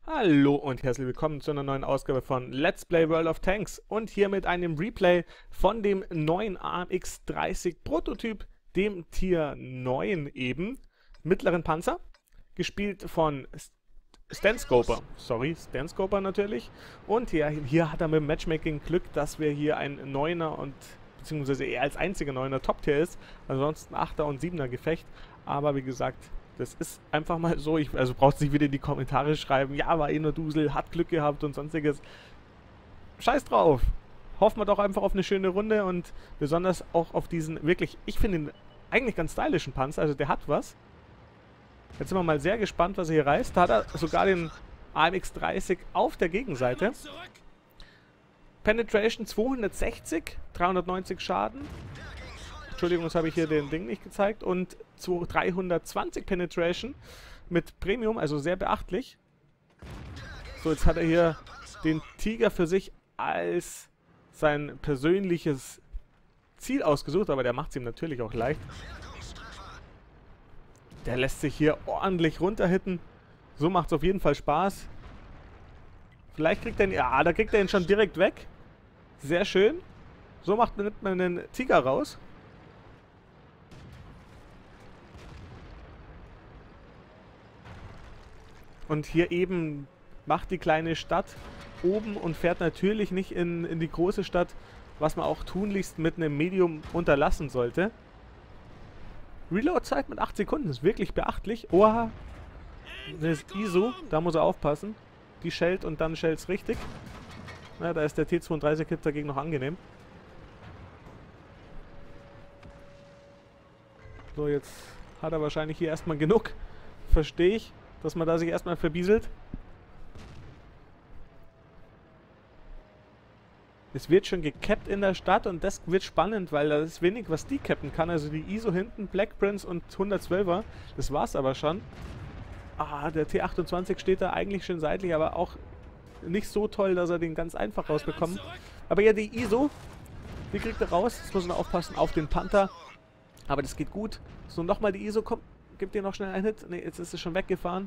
Hallo und herzlich willkommen zu einer neuen Ausgabe von Let's Play World of Tanks und hier mit einem Replay von dem neuen AMX-30 Prototyp, dem Tier 9 eben, mittleren Panzer, gespielt von Stanscoper natürlich. Und ja, hier hat er mit dem Matchmaking Glück, dass wir hier ein 9er und beziehungsweise er als einziger 9er Top-Tier ist, ansonsten 8er und 7er Gefecht, aber wie gesagt, das ist einfach mal so. Also brauchst du nicht wieder in die Kommentare schreiben, ja, war eh nur Dusel, hat Glück gehabt und sonstiges. Scheiß drauf. Hoffen wir doch einfach auf eine schöne Runde und besonders auch auf diesen wirklich, ich finde ihn eigentlich ganz stylischen Panzer. Also der hat was. Jetzt sind wir mal sehr gespannt, was er hier reißt. Da hat er sogar den AMX-30 auf der Gegenseite. Penetration 260, 390 Schaden. Entschuldigung, jetzt habe ich hier den Ding nicht gezeigt. Und zu 320 Penetration mit Premium, also sehr beachtlich. So, jetzt hat er hier den Tiger für sich als sein persönliches Ziel ausgesucht, aber der macht es ihm natürlich auch leicht. Der lässt sich hier ordentlich runterhitten. So macht es auf jeden Fall Spaß. Vielleicht kriegt er ihn, ja, da kriegt er ihn schon direkt weg. Sehr schön. So nimmt man den Tiger raus. Und hier eben macht die kleine Stadt oben und fährt natürlich nicht in die große Stadt, was man auch tunlichst mit einem Medium unterlassen sollte. Reload-Zeit mit 8 Sekunden ist wirklich beachtlich. Oha, das ist ISO, da muss er aufpassen. Die schellt und dann schellt es richtig. Na, da ist der T32-Clip dagegen noch angenehm. So, jetzt hat er wahrscheinlich hier erstmal genug. Verstehe ich, dass man da sich erstmal verbieselt. Es wird schon gekappt in der Stadt und das wird spannend, weil da ist wenig, was die cappen kann. Also die ISO hinten, Black Prince und 112er, das war's aber schon. Ah, der T28 steht da eigentlich schön seitlich, aber auch nicht so toll, dass er den ganz einfach rausbekommt. Aber ja, die ISO, die kriegt er raus. Jetzt muss man aufpassen auf den Panther. Aber das geht gut. So, nochmal die ISO, komm, gib dir noch schnell einen Hit. Ne, jetzt ist es schon weggefahren.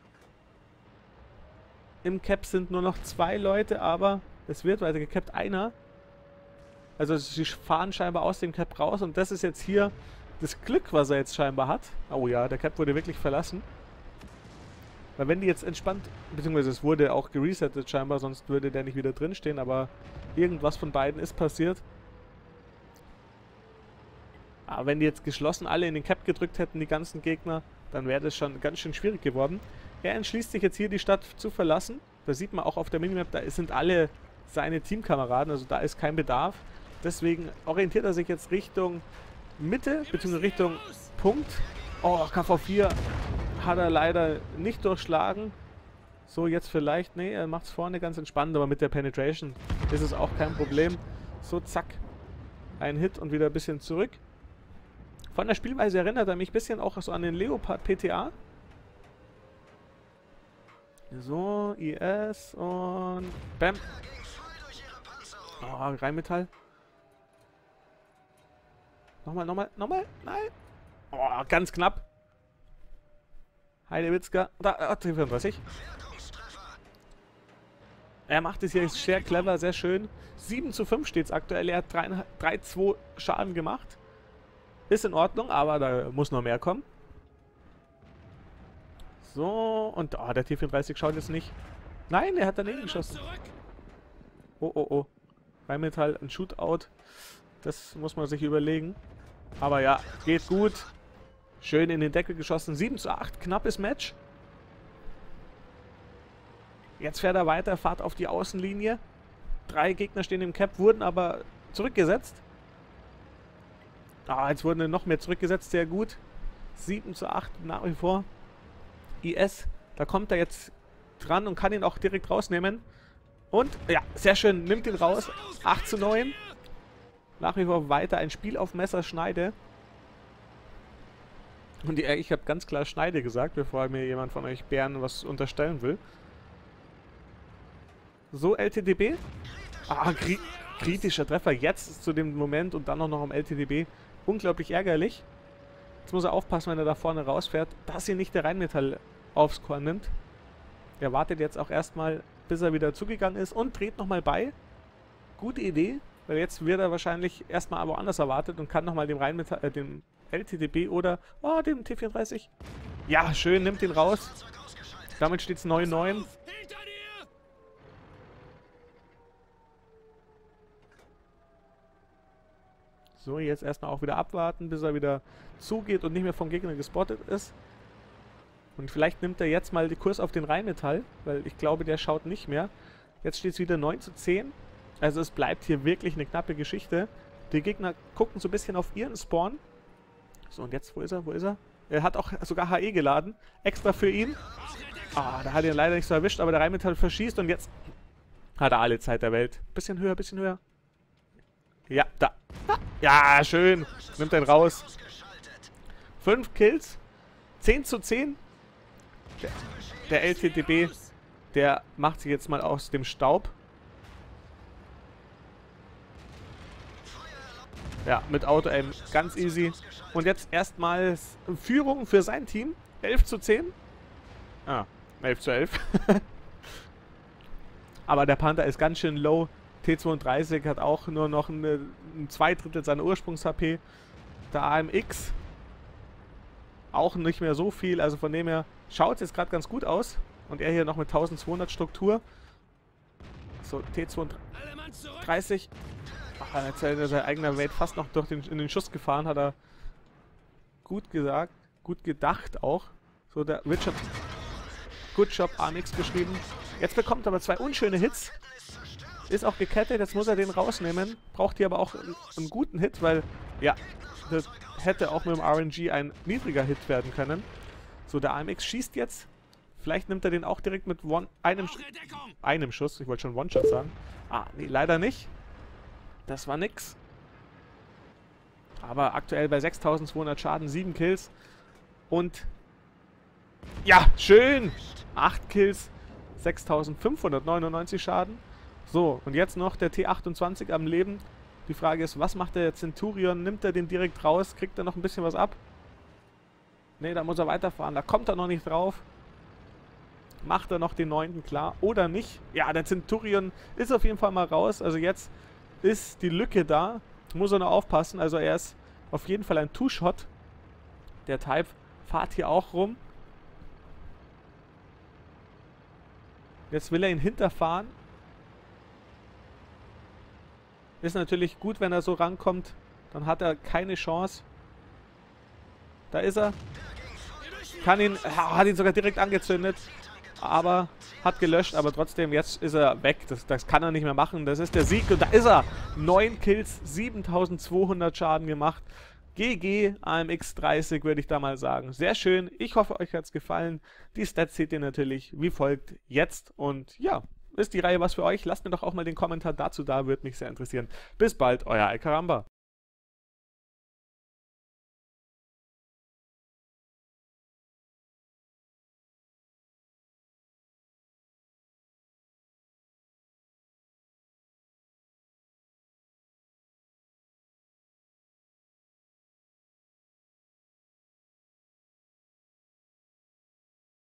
Im Cap sind nur noch 2 Leute, aber es wird weiter gekappt. Einer. Also sie fahren scheinbar aus dem Cap raus und das ist jetzt hier das Glück, was er jetzt scheinbar hat. Oh ja, der Cap wurde wirklich verlassen. Weil wenn die jetzt entspannt, beziehungsweise es wurde auch geresettet scheinbar, sonst würde der nicht wieder drinstehen, aber irgendwas von beiden ist passiert. Aber wenn die jetzt geschlossen alle in den Cap gedrückt hätten, die ganzen Gegner, dann wäre das schon ganz schön schwierig geworden. Er entschließt sich jetzt hier die Stadt zu verlassen. Da sieht man auch auf der Minimap, da sind alle seine Teamkameraden, also da ist kein Bedarf. Deswegen orientiert er sich jetzt Richtung Mitte, beziehungsweise Richtung Punkt. Oh, KV4 hat er leider nicht durchschlagen. So, jetzt vielleicht, nee, er macht es vorne ganz entspannt, aber mit der Penetration ist es auch kein Problem. So, zack, ein Hit und wieder ein bisschen zurück. Von der Spielweise erinnert er mich ein bisschen auch so an den Leopard PTA. So, IS und Bam. Oh, Rheinmetall. Nochmal. Nein. Oh, ganz knapp. Heidewitzka. Da, T34. Er macht es hier sehr clever, sehr schön. 7:5 steht es aktuell. Er hat 3,2 Schaden gemacht. Ist in Ordnung, aber da muss noch mehr kommen. So, und oh, der T34 schaut jetzt nicht. Nein, er hat daneben geschossen. Oh. Rheinmetall, ein Shootout. Das muss man sich überlegen. Aber ja, geht gut. Schön in den Deckel geschossen. 7:8, knappes Match. Jetzt fährt er weiter, Fahrt auf die Außenlinie. 3 Gegner stehen im Cap, wurden aber zurückgesetzt. Ah, jetzt wurden noch mehr zurückgesetzt, sehr gut. 7:8 nach wie vor. IS, da kommt er jetzt dran und kann ihn auch direkt rausnehmen. Und, ja, sehr schön, nimmt ihn raus. 8:9. Nach wie vor weiter ein Spiel auf Messerschneide. Und ich habe ganz klar Schneide gesagt, bevor mir jemand von euch Bären was unterstellen will. So, LTDB. Ah, kritischer Treffer jetzt zu dem Moment und dann auch noch am LTDB. Unglaublich ärgerlich. Jetzt muss er aufpassen, wenn er da vorne rausfährt, dass hier nicht der Rheinmetall aufs Korn nimmt. Er wartet jetzt auch erstmal, bis er wieder zugegangen ist und dreht nochmal bei. Gute Idee, weil jetzt wird er wahrscheinlich erstmal woanders erwartet und kann nochmal dem dem LTTB oder dem T34. Ja, schön, nimmt ihn raus. Damit steht es 9-9. So, jetzt erstmal auch wieder abwarten, bis er wieder zugeht und nicht mehr vom Gegner gespottet ist. Und vielleicht nimmt er jetzt mal den Kurs auf den Rheinmetall, weil ich glaube, der schaut nicht mehr. Jetzt steht es wieder 9-10. Also es bleibt hier wirklich eine knappe Geschichte. Die Gegner gucken so ein bisschen auf ihren Spawn. So, und jetzt, wo ist er? Wo ist er? Er hat auch sogar HE geladen. Extra für ihn. Ah, da hat er ihn leider nicht so erwischt, aber der Rheinmetall verschießt und jetzt hat er alle Zeit der Welt. Bisschen höher, bisschen höher. Ja, da. Ja, schön. Nimmt den raus. 5 Kills. 10-10. Der LTTB, der macht sich jetzt mal aus dem Staub. Ja, mit Auto-Aim ganz easy. Und jetzt erstmal Führung für sein Team. 11-10. Ah, 11-11. Aber der Panther ist ganz schön low. T32 hat auch nur noch ein 2/3 seiner Ursprungs-HP. Der AMX auch nicht mehr so viel. Also von dem her schaut es jetzt gerade ganz gut aus. Und er hier noch mit 1200 Struktur. So, T32. Ach, jetzt ist sein eigener Mate fast noch in den Schuss gefahren. Hat er gut gesagt. Gut gedacht auch. So, der Richard. Good Job, AMX geschrieben. Jetzt bekommt er aber 2 unschöne Hits. Ist auch gekettet, jetzt muss er den rausnehmen. Braucht hier aber auch einen guten Hit, weil, ja, das hätte auch mit dem RNG ein niedriger Hit werden können. So, der AMX schießt jetzt. Vielleicht nimmt er den auch direkt mit einem Schuss. Ich wollte schon One-Shot sagen. Ah, nee, leider nicht. Das war nix. Aber aktuell bei 6200 Schaden, 7 Kills. Und, ja, schön! 8 Kills, 6599 Schaden. So, und jetzt noch der T28 am Leben. Die Frage ist, was macht der Centurion? Nimmt er den direkt raus? Kriegt er noch ein bisschen was ab? Ne, da muss er weiterfahren. Da kommt er noch nicht drauf. Macht er noch den 9. klar oder nicht? Ja, der Centurion ist auf jeden Fall mal raus. Also jetzt ist die Lücke da. Muss er noch aufpassen. Also er ist auf jeden Fall ein Two-Shot. Der Type fährt hier auch rum. Jetzt will er ihn hinterfahren. Ist natürlich gut, wenn er so rankommt. Dann hat er keine Chance. Da ist er. Hat ihn sogar direkt angezündet. Aber hat gelöscht. Aber trotzdem, jetzt ist er weg. Das kann er nicht mehr machen. Das ist der Sieg. Und da ist er. 9 Kills, 7200 Schaden gemacht. GG AMX 30 würde ich da mal sagen. Sehr schön. Ich hoffe, euch hat es gefallen. Die Stats seht ihr natürlich wie folgt jetzt. Und ja, ist die Reihe was für euch? Lasst mir doch auch mal den Kommentar dazu da, würde mich sehr interessieren. Bis bald, euer Alcaramba.